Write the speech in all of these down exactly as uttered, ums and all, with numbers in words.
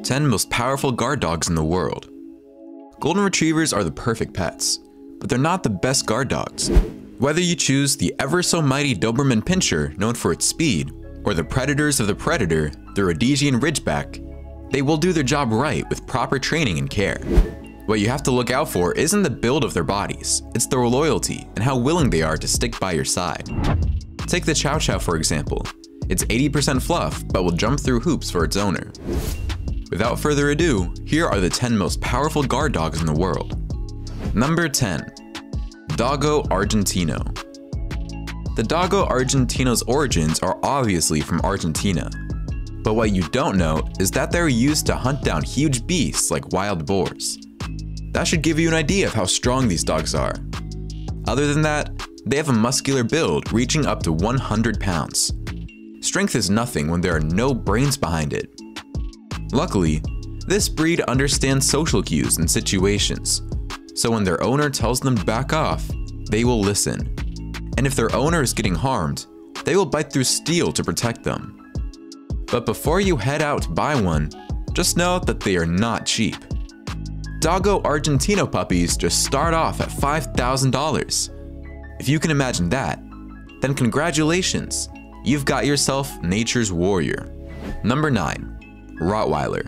ten most powerful guard dogs in the world. Golden Retrievers are the perfect pets, but they're not the best guard dogs. Whether you choose the ever so mighty Doberman Pinscher, known for its speed, or the predators of the Predator, the Rhodesian Ridgeback, they will do their job right with proper training and care. What you have to look out for isn't the build of their bodies, it's their loyalty and how willing they are to stick by your side. Take the Chow Chow for example. It's eighty percent fluff, but will jump through hoops for its owner. Without further ado, here are the ten most powerful guard dogs in the world. Number ten. Doggo Argentino. The Doggo Argentino's origins are obviously from Argentina. But what you don't know is that they're used to hunt down huge beasts like wild boars. That should give you an idea of how strong these dogs are. Other than that, they have a muscular build reaching up to one hundred pounds. Strength is nothing when there are no brains behind it. Luckily, this breed understands social cues and situations, so when their owner tells them to back off, they will listen. And if their owner is getting harmed, they will bite through steel to protect them. But before you head out to buy one, just know that they are not cheap. Doggo Argentino puppies just start off at five thousand dollars. If you can imagine that, then congratulations, you've got yourself nature's warrior. Number nine. Rottweiler.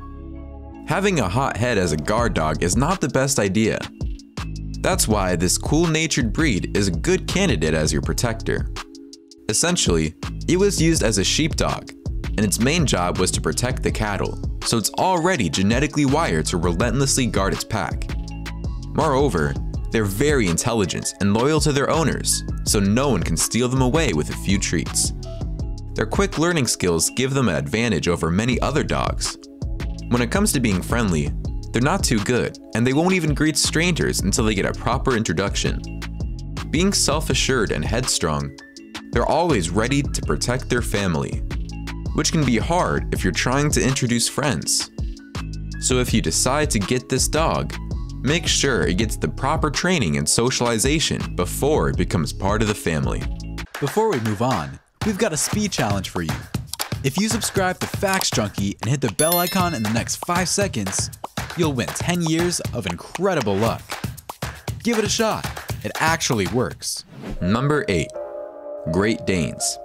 Having a hot head as a guard dog is not the best idea. That's why this cool-natured breed is a good candidate as your protector. Essentially, it was used as a sheepdog, and its main job was to protect the cattle, so it's already genetically wired to relentlessly guard its pack. Moreover, they're very intelligent and loyal to their owners, so no one can steal them away with a few treats. Their quick learning skills give them an advantage over many other dogs. When it comes to being friendly, they're not too good, and they won't even greet strangers until they get a proper introduction. Being self-assured and headstrong, they're always ready to protect their family, which can be hard if you're trying to introduce friends. So if you decide to get this dog, make sure it gets the proper training and socialization before it becomes part of the family. Before we move on, we've got a speed challenge for you. If you subscribe to Facts Junkie and hit the bell icon in the next five seconds, you'll win ten years of incredible luck. Give it a shot, it actually works. Number eight. Great Danes.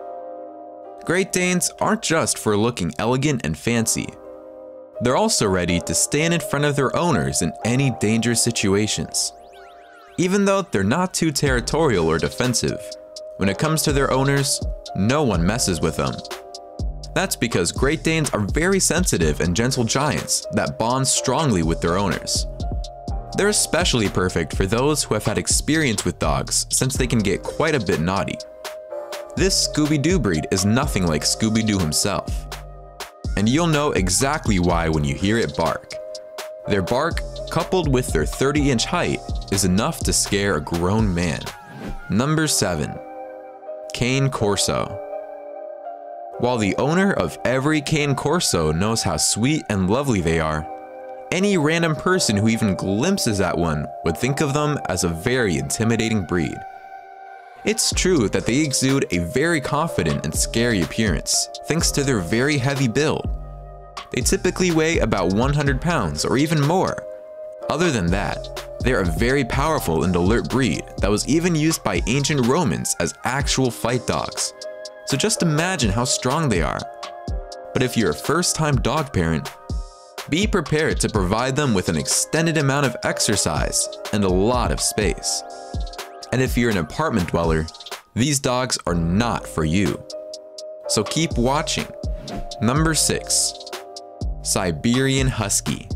Great Danes aren't just for looking elegant and fancy. They're also ready to stand in front of their owners in any dangerous situations. Even though they're not too territorial or defensive, when it comes to their owners, no one messes with them. That's because Great Danes are very sensitive and gentle giants that bond strongly with their owners. They're especially perfect for those who have had experience with dogs, since they can get quite a bit naughty. This Scooby-Doo breed is nothing like Scooby-Doo himself. And you'll know exactly why when you hear it bark. Their bark, coupled with their thirty inch height, is enough to scare a grown man. Number seven. Cane Corso. While the owner of every Cane Corso knows how sweet and lovely they are, any random person who even glimpses at one would think of them as a very intimidating breed. It's true that they exude a very confident and scary appearance, thanks to their very heavy build. They typically weigh about one hundred pounds or even more. Other than that, they're a very powerful and alert breed that was even used by ancient Romans as actual fight dogs. So just imagine how strong they are. But if you're a first-time dog parent, be prepared to provide them with an extended amount of exercise and a lot of space. And if you're an apartment dweller, these dogs are not for you. So keep watching. Number six. Siberian Husky.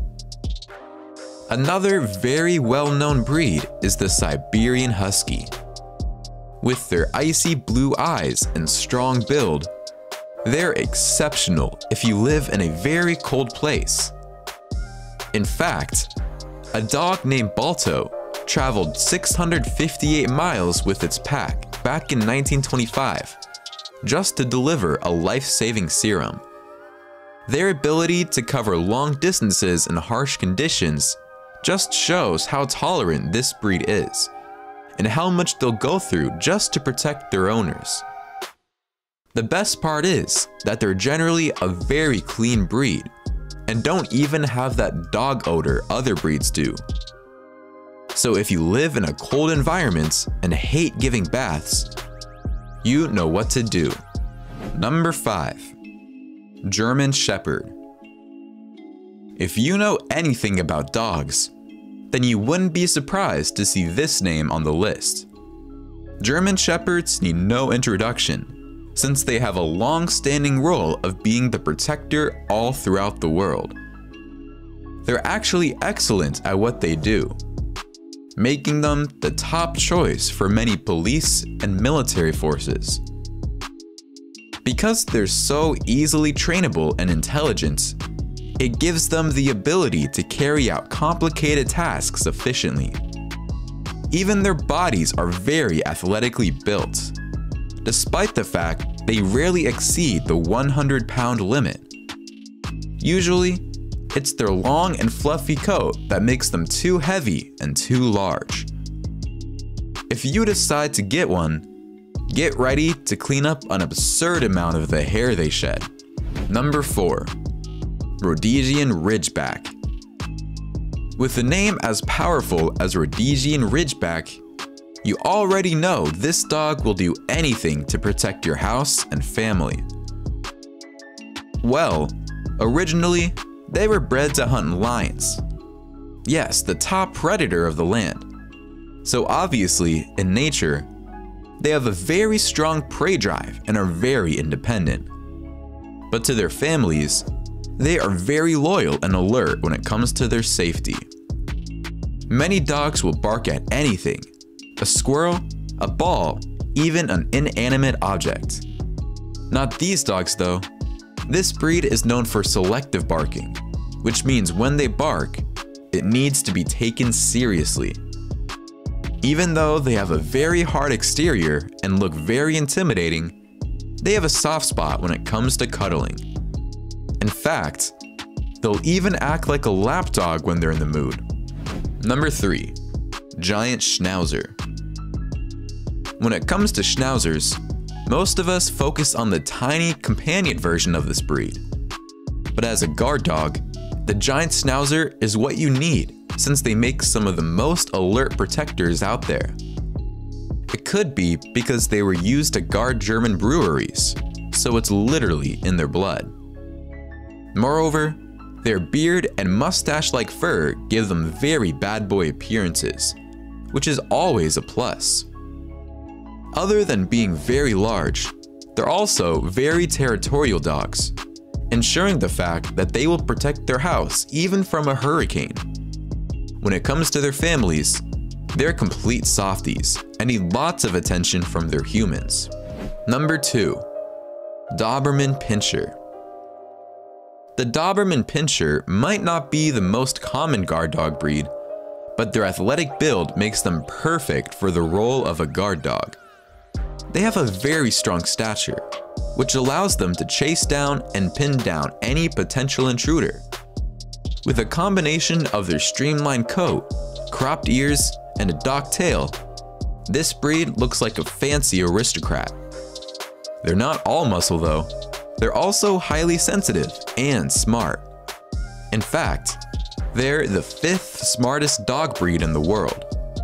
Another very well-known breed is the Siberian Husky. With their icy blue eyes and strong build, they're exceptional if you live in a very cold place. In fact, a dog named Balto traveled six hundred fifty-eight miles with its pack back in nineteen twenty-five, just to deliver a life-saving serum. Their ability to cover long distances in harsh conditions just shows how tolerant this breed is, and how much they'll go through just to protect their owners. The best part is that they're generally a very clean breed, and don't even have that dog odor other breeds do. So if you live in a cold environment and hate giving baths, you know what to do. Number five. German Shepherd. If you know anything about dogs, then you wouldn't be surprised to see this name on the list. German Shepherds need no introduction, since they have a long-standing role of being the protector all throughout the world. They're actually excellent at what they do, making them the top choice for many police and military forces. Because they're so easily trainable and intelligent, it gives them the ability to carry out complicated tasks efficiently. Even their bodies are very athletically built, despite the fact they rarely exceed the one hundred pound limit. Usually, it's their long and fluffy coat that makes them too heavy and too large. If you decide to get one, get ready to clean up an absurd amount of the hair they shed. Number four. Rhodesian Ridgeback. With a name as powerful as Rhodesian Ridgeback, you already know this dog will do anything to protect your house and family. Well, originally, they were bred to hunt lions. Yes, the top predator of the land. So obviously, in nature, they have a very strong prey drive and are very independent. But to their families, they are very loyal and alert when it comes to their safety. Many dogs will bark at anything, a squirrel, a ball, even an inanimate object. Not these dogs though. This breed is known for selective barking, which means when they bark, it needs to be taken seriously. Even though they have a very hard exterior and look very intimidating, they have a soft spot when it comes to cuddling. In fact, they'll even act like a lapdog when they're in the mood. Number three. Giant Schnauzer. When it comes to Schnauzers, most of us focus on the tiny companion version of this breed. But as a guard dog, the Giant Schnauzer is what you need, since they make some of the most alert protectors out there. It could be because they were used to guard German breweries, so it's literally in their blood. Moreover, their beard and mustache-like fur give them very bad boy appearances, which is always a plus. Other than being very large, they're also very territorial dogs, ensuring the fact that they will protect their house even from a hurricane. When it comes to their families, they're complete softies and need lots of attention from their humans. Number two. Doberman Pinscher. The Doberman Pinscher might not be the most common guard dog breed, but their athletic build makes them perfect for the role of a guard dog. They have a very strong stature, which allows them to chase down and pin down any potential intruder. With a combination of their streamlined coat, cropped ears, and a docked tail, this breed looks like a fancy aristocrat. They're not all muscle though. They're also highly sensitive and smart. In fact, they're the fifth smartest dog breed in the world.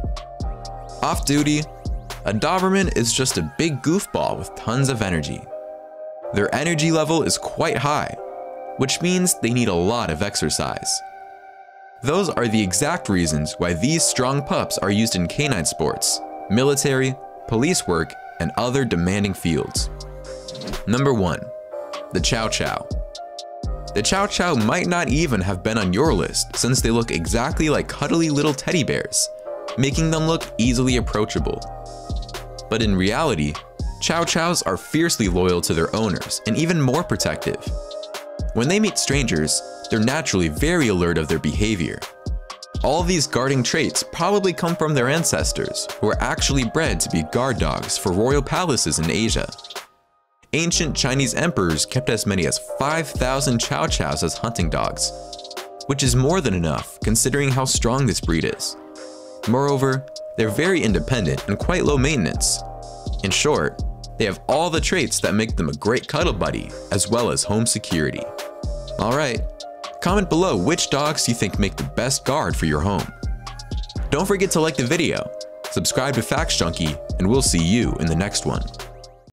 Off duty, a Doberman is just a big goofball with tons of energy. Their energy level is quite high, which means they need a lot of exercise. Those are the exact reasons why these strong pups are used in canine sports, military, police work, and other demanding fields. Number one. The Chow Chow. The Chow Chow might not even have been on your list since they look exactly like cuddly little teddy bears, making them look easily approachable. But in reality, Chow Chows are fiercely loyal to their owners and even more protective. When they meet strangers, they're naturally very alert of their behavior. All these guarding traits probably come from their ancestors, who were actually bred to be guard dogs for royal palaces in Asia. Ancient Chinese emperors kept as many as five thousand Chow Chows as hunting dogs, which is more than enough considering how strong this breed is. Moreover, they're very independent and quite low maintenance. In short, they have all the traits that make them a great cuddle buddy, as well as home security. Alright, Comment below which dogs you think make the best guard for your home. Don't forget to like the video, subscribe to Facts Junkie, and we'll see you in the next one.